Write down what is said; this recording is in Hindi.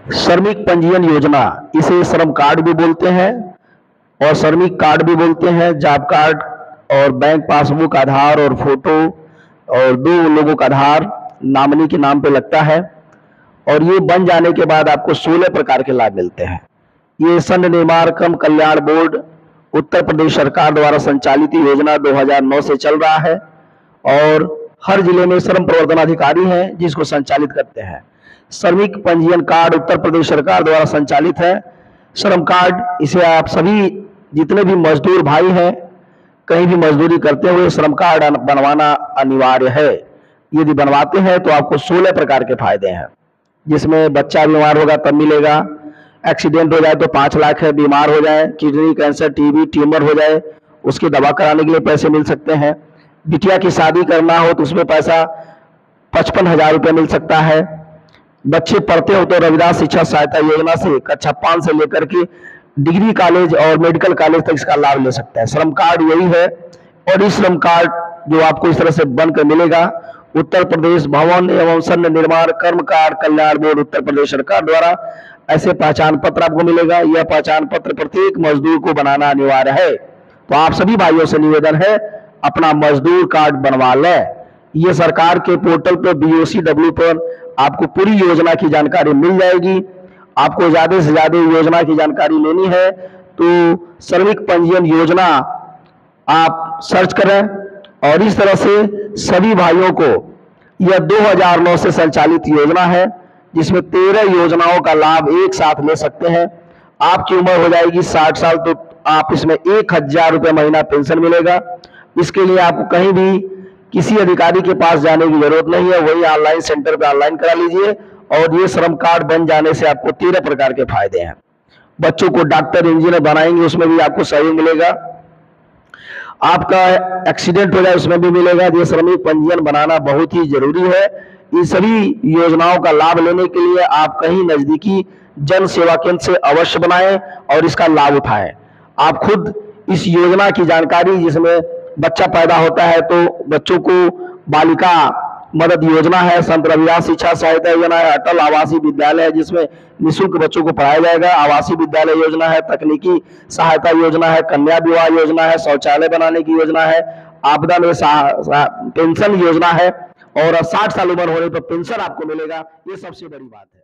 श्रमिक पंजीयन योजना, इसे श्रम कार्ड भी बोलते हैं और श्रमिक कार्ड भी बोलते हैं। जॉब कार्ड और बैंक पासबुक, आधार और फोटो और 2 लोगों का आधार नॉमिनी के नाम पे लगता है और ये बन जाने के बाद आपको 16 प्रकार के लाभ मिलते हैं। ये संघ निर्माण कर्म कल्याण बोर्ड उत्तर प्रदेश सरकार द्वारा संचालित योजना 2009 से चल रहा है और हर जिले में श्रम प्रवर्तन अधिकारी हैं जिसको संचालित करते हैं। श्रमिक पंजीयन कार्ड उत्तर प्रदेश सरकार द्वारा संचालित है। श्रम कार्ड, इसे आप सभी जितने भी मजदूर भाई हैं, कहीं भी मजदूरी करते हुए श्रम कार्ड बनवाना अनिवार्य है। यदि बनवाते हैं तो आपको 16 प्रकार के फायदे हैं, जिसमें बच्चा बीमार होगा तब मिलेगा, एक्सीडेंट हो जाए तो 5 लाख है, बीमार हो जाए, किडनी कैंसर, टीबी, ट्यूमर हो जाए, उसकी दवा कराने के लिए पैसे मिल सकते हैं। बिटिया की शादी करना हो तो उसमें पैसा 55,000 रुपये मिल सकता है। बच्चे पढ़ते हो तो रविदास शिक्षा सहायता योजना से कक्षा 5 से लेकर के डिग्री कॉलेज और मेडिकल कॉलेज तक इसका लाभ ले सकता है। श्रम कार्ड यही है और इस श्रम कार्ड जो आपको इस तरह से बनकर मिलेगा, उत्तर प्रदेश भवन एवं संघ निर्माण कर्मकार कल्याण बोर्ड उत्तर प्रदेश सरकार द्वारा ऐसे पहचान पत्र आपको मिलेगा। यह पहचान पत्र प्रत्येक मजदूर को बनाना अनिवार्य है। तो आप सभी भाइयों से निवेदन है, अपना मजदूर कार्ड बनवा लें। ये सरकार के पोर्टल पर BOCW पर आपको पूरी योजना की जानकारी मिल जाएगी। आपको ज्यादा से ज्यादा योजना की जानकारी लेनी है तो श्रमिक पंजीयन योजना आप सर्च करें और इस तरह से सभी भाइयों को, यह 2009 से संचालित योजना है जिसमें 13 योजनाओं का लाभ एक साथ ले सकते हैं। आपकी उम्र हो जाएगी 60 साल तो आप इसमें 1,000 रुपये महीना पेंशन मिलेगा। इसके लिए आपको कहीं भी किसी अधिकारी के पास जाने की जरूरत नहीं है, वही ऑनलाइन सेंटर पे ऑनलाइन करा लीजिए और ये श्रम कार्ड बन जाने से आपको 13 प्रकार के फायदे हैं। बच्चों को डॉक्टर इंजीनियर बनाएंगे उसमें भी आपको सहयोग मिलेगा। आपका एक्सीडेंट हो जाए उसमें भी मिलेगा। ये श्रमिक पंजीयन बनाना बहुत ही जरूरी है। इन सभी योजनाओं का लाभ लेने के लिए आप कहीं नजदीकी जन सेवा केंद्र से अवश्य बनाएं और इसका लाभ उठाएं। आप खुद इस योजना की जानकारी, जिसमें बच्चा पैदा होता है तो बच्चों को बालिका मदद योजना है, संत रविदास शिक्षा सहायता योजना है, अटल आवासीय विद्यालय है जिसमें निःशुल्क बच्चों को पढ़ाया जाएगा, आवासीय विद्यालय योजना है, तकनीकी सहायता योजना है, कन्या विवाह योजना है, शौचालय बनाने की योजना है, आपदा में पेंशन योजना है और 60 साल उम्र होने पर पेंशन आपको मिलेगा। ये सबसे बड़ी बात है।